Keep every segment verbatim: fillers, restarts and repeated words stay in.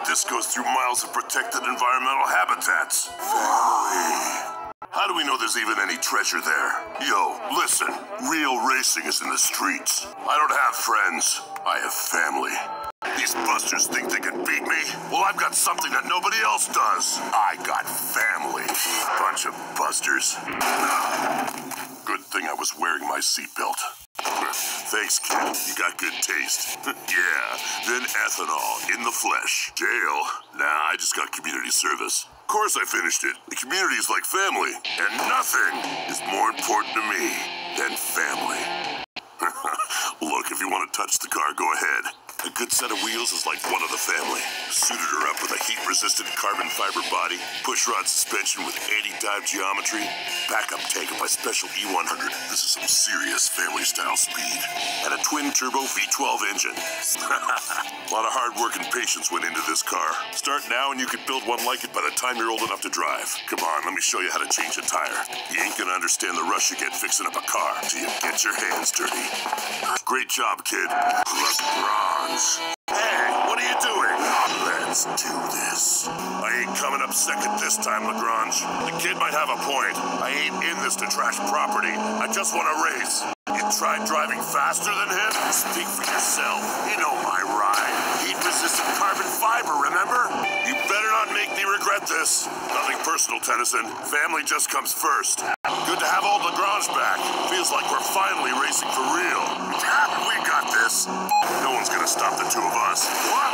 this goes through miles of protected environmental habitats. Family. How do we know there's even any treasure there? Yo, listen, real racing is in the streets. I don't have friends, I have family. These busters think they can beat me? Well, I've got something that nobody else does. I got family. Bunch of busters. Good thing I was wearing my seatbelt. Thanks, kid. You got good taste. Yeah, then ethanol in the flesh. Jail? Nah, I just got community service. Of course I finished it. The community is like family, and nothing is more important to me than family. Look, if you want to touch the car, go ahead. A good set of wheels is like one of the family. Suited her up with a heat-resistant carbon fiber body, pushrod suspension with anti-dive geometry, backup tank by special E one hundred. This is some serious family-style speed. And a twin-turbo V twelve engine. A lot of hard work and patience went into this car. Start now and you could build one like it by the time you're old enough to drive. Come on, let me show you how to change a tire. You ain't gonna understand the rush you get fixing up a car till you get your hands dirty. Great job, kid. LeBron. Hey, what are you doing? Let's do this. I ain't coming up second this time, Lagrange. The kid might have a point. I ain't in this to trash property. I just want to race. You tried driving faster than him? Speak for yourself. You know my ride. Heat-resistant carbon fiber, remember? You better not make me regret this. Nothing personal, Tennyson. Family just comes first. Good to have old Lagrange back. Feels like we're finally racing for real. We got this. No one's gonna stop the two of us. What?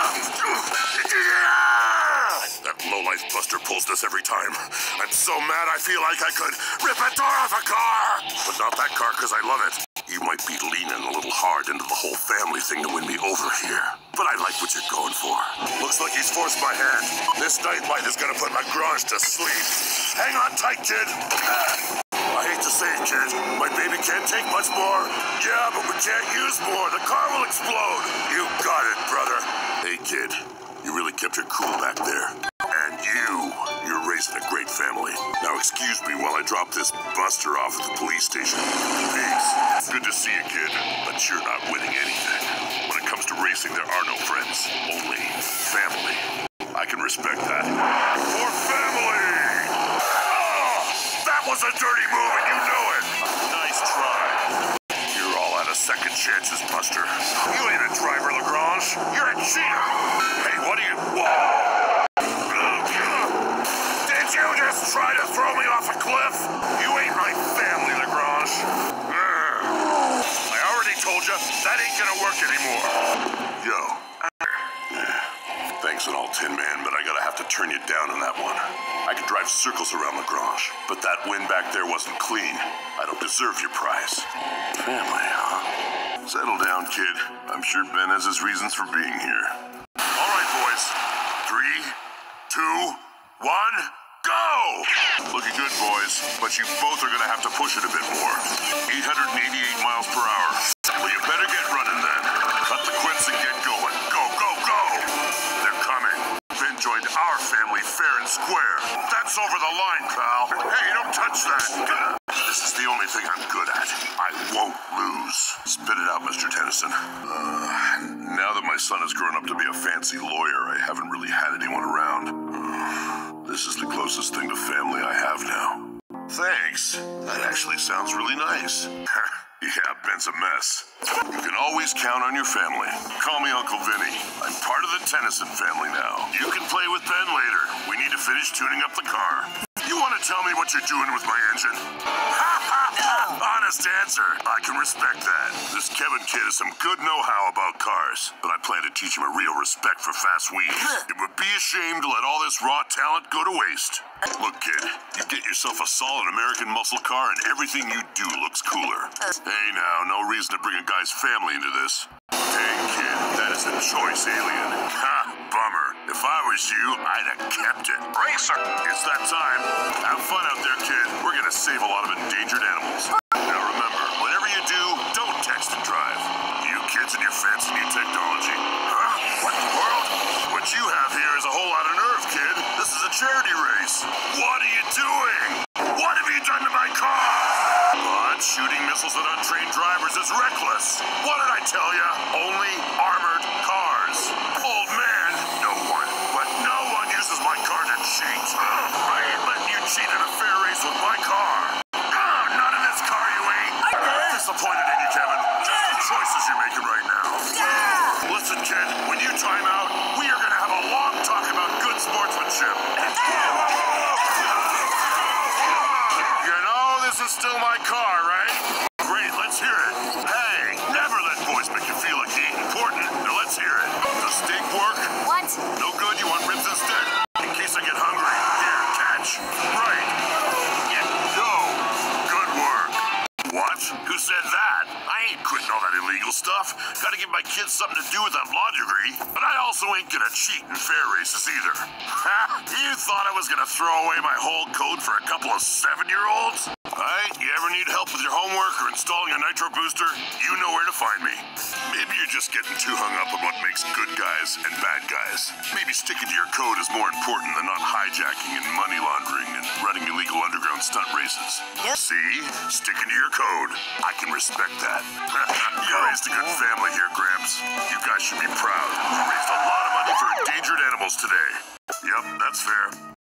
That lowlife buster pulls this every time. I'm so mad I feel like I could rip a door off a car! But not that car because I love it. You might be leaning a little hard into the whole family thing to win me over here. But I like what you're going for. Looks like he's forced my hand. This nightlight is gonna put Lagrange to sleep. Hang on tight, kid. I hate to say it, kid. My baby can't take much more. Yeah, but we can't use more. The car will explode. You got it, brother. Hey, kid. You really kept your cool back there. And you, you're raising a great family. Now excuse me while I drop this buster off at the police station. Peace. Good to see you, kid. But you're not winning anything. When it comes to racing, there are no friends. Only family. I can respect that. For family! Oh, that was a dirty move and you know it. Nice try. You're all out of second chances, Buster. You ain't a driver, Lagrange. You're a cheater. Hey, what are you... Whoa! Did you just try to throw me off a cliff? You ain't my family, Lagrange. I already told you, that ain't gonna work anymore. Yo. Yeah. Thanks and all, Tin Man, but I gotta have to turn you down on that one. I could drive circles around Lagrange, but that win back there wasn't clean. I don't deserve your prize. Family, huh? Settle down, kid. I'm sure Ben has his reasons for being here. All right, boys. Three, two, one, go! Looking good, boys, but you both are gonna have to push it a bit more. eight hundred eighty-eight miles per hour. Well, you better get running then. Cut the quits and get going. Go, go, go! They're coming. Ben joined our family fair and square. That's over the line, pal. Hey, don't touch that. This is the only thing I'm good at. I won't lose. Spit it out, Mister Tennyson. Uh, now that my son has grown up to be a fancy lawyer, I haven't really had anyone around. Uh, this is the closest thing to family I have now. Thanks. That actually sounds really nice. Yeah, Ben's a mess. You can always count on your family. Call me Uncle Vinny. I'm part of the Tennyson family now. You can play with Ben later. We need to finish tuning up the car. You want to tell me what you're doing with my engine? Honest answer. I can respect that. This Kevin kid has some good know-how about cars, but I plan to teach him a real respect for fast wheels. It would be a shame to let all this raw talent go to waste. Look, kid, you get yourself a solid American muscle car and everything you do looks cooler. Hey now, no reason to bring a guy's family into this. Dang, kid, that is a choice alien. Ha, bummer. If I was you, I'd have kept it. Racer! It's that time. Have fun out there, kid. We're gonna save a lot of endangered animals. Now remember, whatever you do, don't text and drive. You kids and your fancy new technology. Huh? What in the world? What you have here is a whole lot of nerve, kid. This is a charity race. What are you doing? What have you done to my car? But shooting missiles at untrained drivers is reckless. What did I tell you? Only armored cars. Old man, no one kid, when you time out, we are gonna have a long talk about good sportsmanship. You know, this is still my car, right? Great, let's hear it. Hey, never let boys make you feel like you ain't important. Now let's hear it. Does steak work? What? No good, you want ribs instead? In case I get hungry. Here, catch. Right. Go. Good work. What? Who said that? I ain't quitting all that illegal stuff. Gotta give my kids something to do with that law degree. But I also ain't gonna cheat in fair races either. Ha! You thought I was gonna throw away my whole code for a couple of seven-year-olds? Alright, you ever need help with your homework or installing a nitro booster? You know where to find me. Maybe you're just getting too hung up on what makes good guys and bad guys. Maybe sticking to your code is more important than not hijacking and money laundering and running illegal underground stunt races. See? Sticking to your code. I can respect that. You raised a good family here, Gramps. You guys should be proud. You raised a lot of money for endangered animals today. Yep, that's fair.